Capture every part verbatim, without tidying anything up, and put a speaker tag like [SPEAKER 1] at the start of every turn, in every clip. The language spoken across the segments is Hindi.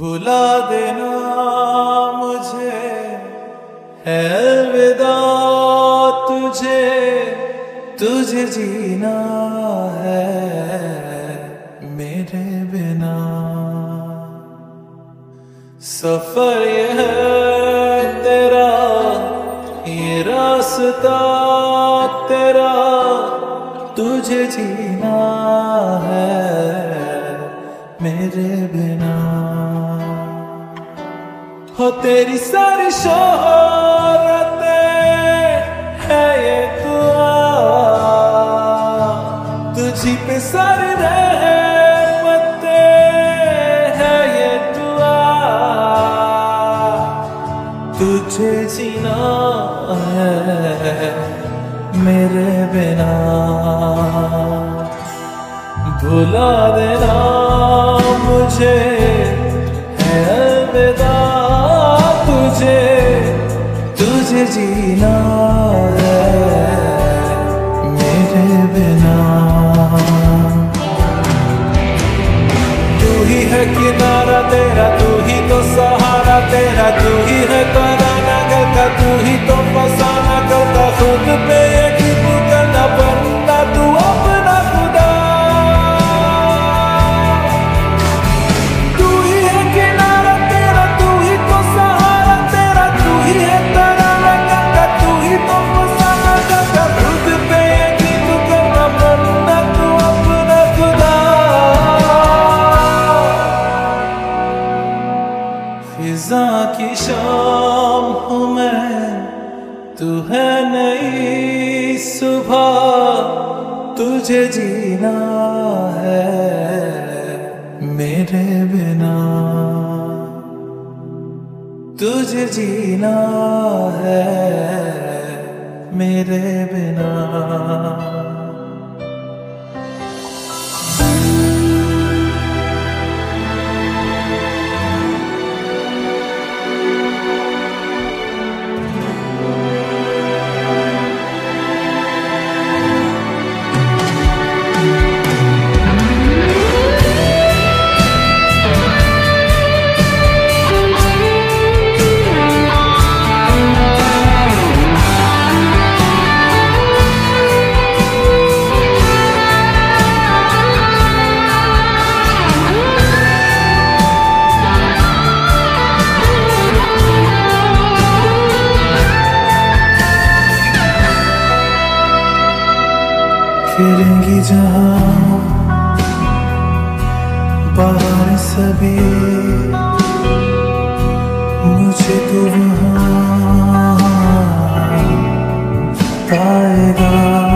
[SPEAKER 1] बुला देना मुझे है अलविदा तुझे, तुझे जीना है मेरे बिना। सफर ये है तेरा, ये रास्ता तेरा, तुझे जीना है मेरे बिना। हो तेरी सारी शोहरतें है ये दुआ, तुझी पे सारी रहमतें है ये दुआ, तुझे जीना है मेरे बिना। भुला देना मुझे है अलविदा तुझे, तुझे जीना है मेरे बिना। तू ही है किनारा तेरा, तू ही तो सहारा तेरा, तू ही है कराना घर का, तू ही तो फसाना करता, खुद पे यकीन करना बनना तू अपना खुदा। तू ही है किनारा तेरा, तू ही तो सहारा तेरा, तू ही है कराना घर का, तू ही तो फसाना करता, खुद पे यकीन करना बनना तू अपना खुदा। फिजा की शाम हूँ मैं, तू है नई सुबह, तुझे जीना है मेरे बिना, तुझे जीना है मेरे बिना। फिरेंगी जहाँ बाहर सभी, मुझे तो वहाँ पाएगा।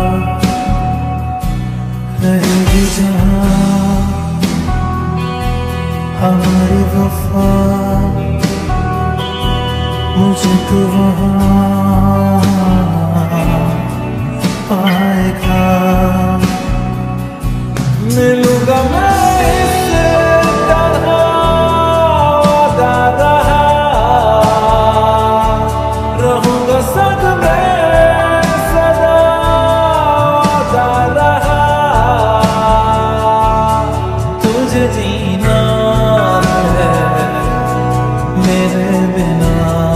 [SPEAKER 1] रहेगी जहाँ हमारी वफा, मुझे तो वहाँ पाएगा। मिलूंगा मैं इससे तरह वादा रहा, रहूंगा संग में सदा वादा रहा, तुझे जीना है मेरे बिना।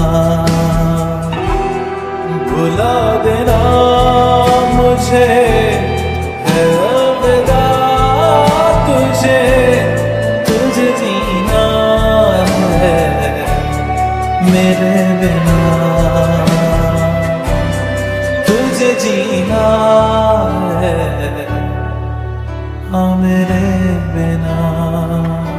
[SPEAKER 1] भुला देना मुझे है अलविदा तुझे, तुझे जीना है मेरे बिना, तुझे जीना है हाँ मेरे बिना।